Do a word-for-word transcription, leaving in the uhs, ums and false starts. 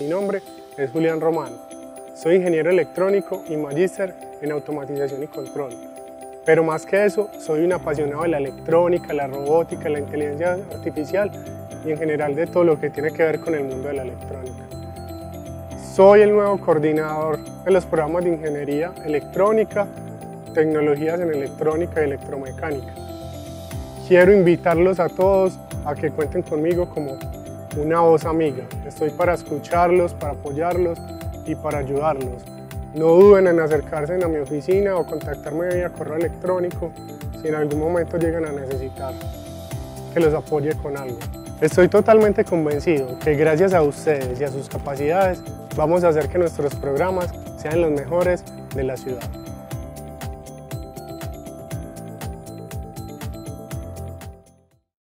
Mi nombre es Julián Román. Soy ingeniero electrónico y magíster en automatización y control. Pero más que eso, soy un apasionado de la electrónica, la robótica, la inteligencia artificial y en general de todo lo que tiene que ver con el mundo de la electrónica. Soy el nuevo coordinador de los programas de ingeniería electrónica, tecnologías en electrónica y electromecánica. Quiero invitarlos a todos a que cuenten conmigo como una voz amiga. Estoy para escucharlos, para apoyarlos y para ayudarlos. No duden en acercarse a mi oficina o contactarme vía correo electrónico si en algún momento llegan a necesitar que los apoye con algo. Estoy totalmente convencido que gracias a ustedes y a sus capacidades vamos a hacer que nuestros programas sean los mejores de la ciudad.